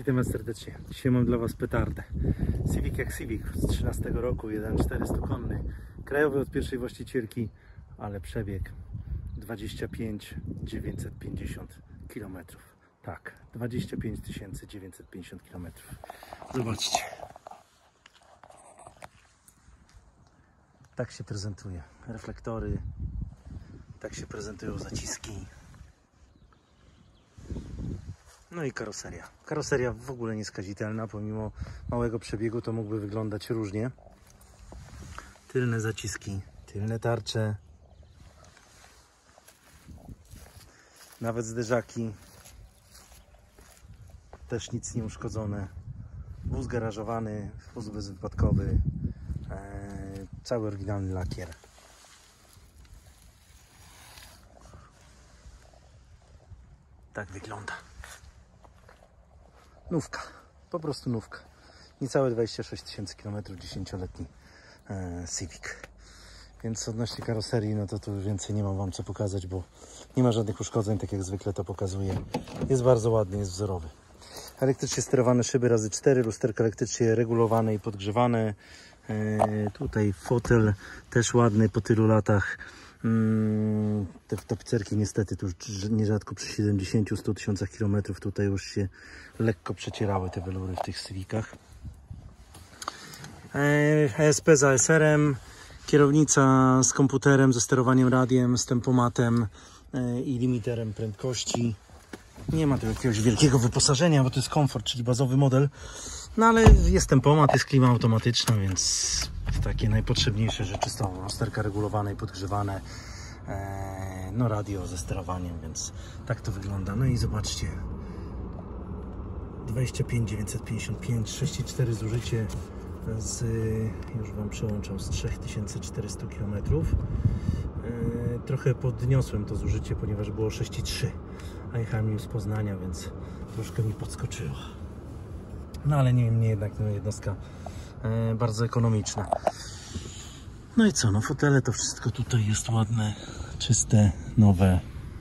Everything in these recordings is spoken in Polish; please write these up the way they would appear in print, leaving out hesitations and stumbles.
Witam Was serdecznie. Dzisiaj mam dla Was petardę. Civic jak Civic z 13 roku, 1.400 konny. Krajowy od pierwszej właścicielki, ale przebieg 25 950 km. Tak, 25 950 km. Zobaczcie. Tak się prezentuje. Reflektory. Tak się prezentują zaciski. No i karoseria. Karoseria w ogóle nieskazitelna, pomimo małego przebiegu to mógłby wyglądać różnie. Tylne zaciski, tylne tarcze, nawet zderzaki, też nic nie uszkodzone. Wóz garażowany, wóz bezwypadkowy, cały oryginalny lakier. Tak wygląda. Nówka, po prostu nówka. Niecałe 26 000 km, 10-letni Civic. Więc odnośnie karoserii, no to tu więcej nie mam Wam co pokazać, bo nie ma żadnych uszkodzeń, tak jak zwykle to pokazuje. Jest bardzo ładny, jest wzorowy. Elektrycznie sterowane szyby razy 4, lusterka elektrycznie regulowane i podgrzewane. Tutaj fotel też ładny po tylu latach. Te tapicerki niestety tu nierzadko przy 70-100 tysiącach kilometrów tutaj już się lekko przecierały te welury w tych Civicach. ESP z ASR-em, kierownica z komputerem, ze sterowaniem radiem, z tempomatem i limiterem prędkości. Nie ma tu jakiegoś wielkiego wyposażenia, bo to jest komfort, czyli bazowy model. No ale jest tempomat, jest klima automatyczna, więc takie najpotrzebniejsze rzeczy są. Lusterka regulowane i podgrzewane, no radio ze sterowaniem, więc tak to wygląda. No i zobaczcie, 25 955, 6,4 zużycie już Wam przełączam, z 3400 km. Trochę podniosłem to zużycie, ponieważ było 6,3, a jechałem już z Poznania, więc troszkę mi podskoczyło. No ale niemniej jednak jednostka bardzo ekonomiczna. No i co, no fotele to wszystko tutaj jest ładne, czyste, nowe.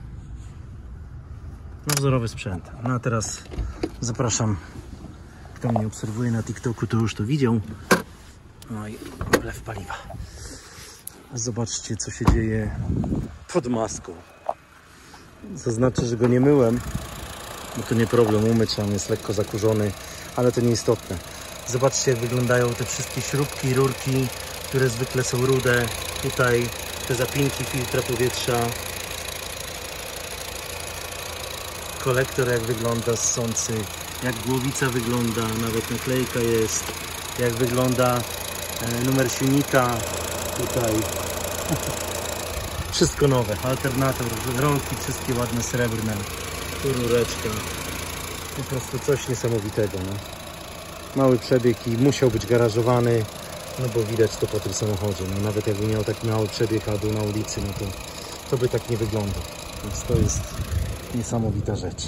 No wzorowy sprzęt. No a teraz zapraszam, kto mnie obserwuje na TikToku, to już to widział. No i wlew paliwa. Zobaczcie, co się dzieje pod maską. Zaznaczę, że go nie myłem, bo to nie problem umyć, on jest lekko zakurzony, ale to nieistotne. Zobaczcie, jak wyglądają te wszystkie śrubki, rurki, które zwykle są rude. Tutaj te zapinki filtra powietrza. Kolektor jak wygląda ssący, jak głowica wygląda, nawet naklejka jest, jak wygląda numer silnika. Tutaj wszystko nowe, alternator, rolki wszystkie ładne, srebrne, rureczka. Po prostu coś niesamowitego, no. Mały przebieg i musiał być garażowany, no bo widać to po tym samochodzie. No, nawet jakby miał taki mały przebieg, a był na ulicy, no to by tak nie wyglądał. Więc to jest niesamowita rzecz.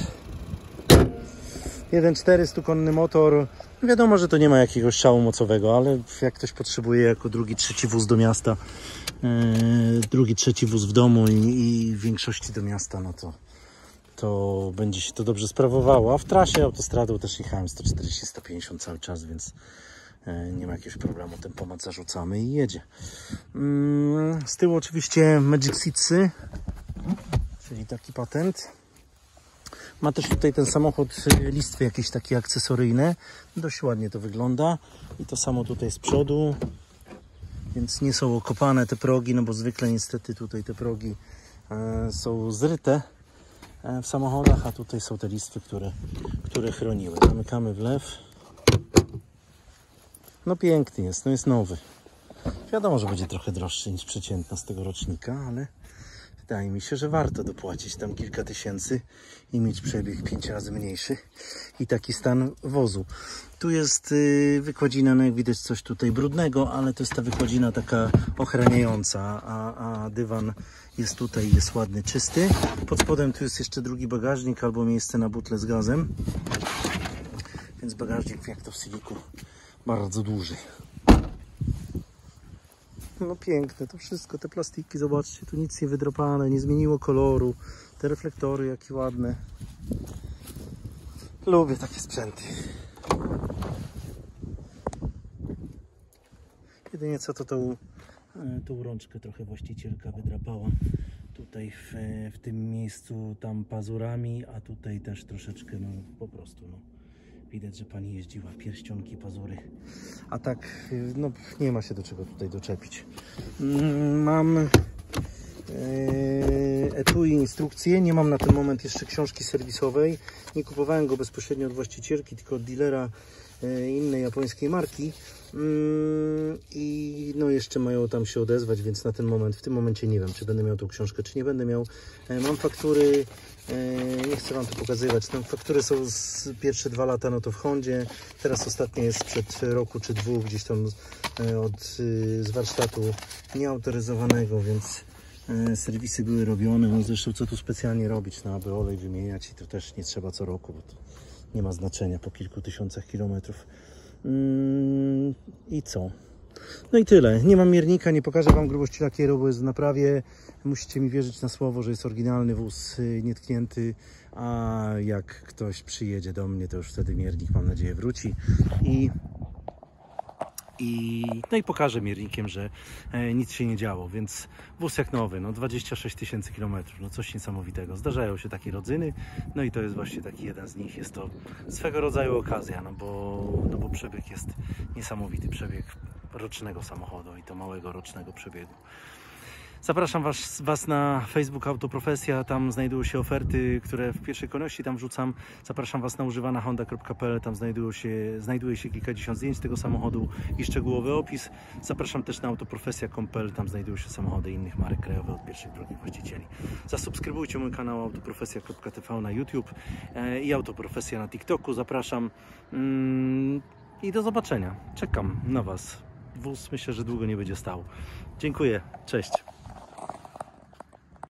1.400 konny motor. Wiadomo, że to nie ma jakiegoś szału mocowego, ale jak ktoś potrzebuje jako drugi, trzeci wóz do miasta, drugi, trzeci wóz w domu i w większości do miasta, no to będzie się to dobrze sprawowało. A w trasie autostradą też jechałem 140-150 cały czas, więc nie ma jakiegoś problemu. Tempomat zarzucamy i jedzie. Z tyłu oczywiście Magic Seatsy, czyli taki patent. Ma też tutaj ten samochód listwy jakieś takie akcesoryjne. Dość ładnie to wygląda. I to samo tutaj z przodu. Więc nie są okopane te progi, no bo zwykle niestety tutaj te progi są zryte w samochodach, a tutaj są te listwy, które chroniły. Zamykamy wlew. No piękny jest, no jest nowy. Wiadomo, że będzie trochę droższy niż przeciętna z tego rocznika, ale wydaje mi się, że warto dopłacić tam kilka tysięcy i mieć przebieg 5 razy mniejszy i taki stan wozu. Tu jest wykładzina, no jak widać coś tutaj brudnego, ale to jest ta wykładzina taka ochraniająca, a dywan jest tutaj, jest ładny, czysty. Pod spodem tu jest jeszcze drugi bagażnik albo miejsce na butlę z gazem. Więc bagażnik jak to w Civicu bardzo duży. No piękne to wszystko, te plastiki, zobaczcie, tu nic nie wydropane, nie zmieniło koloru. Te reflektory jakie ładne. Lubię takie sprzęty. Jedynie co to tą rączkę trochę właścicielka wydrapała. Tutaj w tym miejscu tam pazurami, a tutaj też troszeczkę, no po prostu, no. Widać, że pani jeździła, pierścionki, pazury. A tak, no nie ma się do czego tutaj doczepić. Mam etui, instrukcje. Nie mam na ten moment jeszcze książki serwisowej. Nie kupowałem go bezpośrednio od właścicielki, tylko od dealera innej japońskiej marki. I no jeszcze mają tam się odezwać, więc na ten moment, w tym momencie nie wiem, czy będę miał tą książkę, czy nie będę miał. Mam faktury, nie chcę wam to pokazywać. Tam faktury są z pierwsze 2 lata, no to w Hondzie. Teraz ostatnie jest sprzed roku czy 2, gdzieś tam z warsztatu nieautoryzowanego, więc serwisy były robione. No zresztą co tu specjalnie robić, no aby olej wymieniać, i to też nie trzeba co roku, bo to nie ma znaczenia po kilku tysiącach kilometrów. I co? No i tyle. Nie mam miernika, nie pokażę wam grubości lakieru, bo jest w naprawie. Musicie mi wierzyć na słowo, że jest oryginalny wóz, nietknięty. A jak ktoś przyjedzie do mnie, to już wtedy miernik, mam nadzieję, wróci. No i pokażę miernikiem, że nic się nie działo, więc wóz jak nowy, no 26 tysięcy kilometrów, no coś niesamowitego. Zdarzają się takie rodzyny, no i to jest właśnie taki jeden z nich. Jest to swego rodzaju okazja, no bo przebieg jest niesamowity, przebieg rocznego samochodu, i to małego rocznego przebiegu. Zapraszam was na Facebook Autoprofesja, tam znajdują się oferty, które w pierwszej kolejności tam wrzucam. Zapraszam was na używanahonda.pl, tam znajduje się kilkadziesiąt zdjęć tego samochodu i szczegółowy opis. Zapraszam też na autoprofesja.pl, tam znajdują się samochody innych marek krajowych od pierwszych drogich właścicieli. Zasubskrybujcie mój kanał autoprofesja.tv na YouTube i Autoprofesja na TikToku. Zapraszam i do zobaczenia. Czekam na was. Wóz myślę, że długo nie będzie stał. Dziękuję, cześć.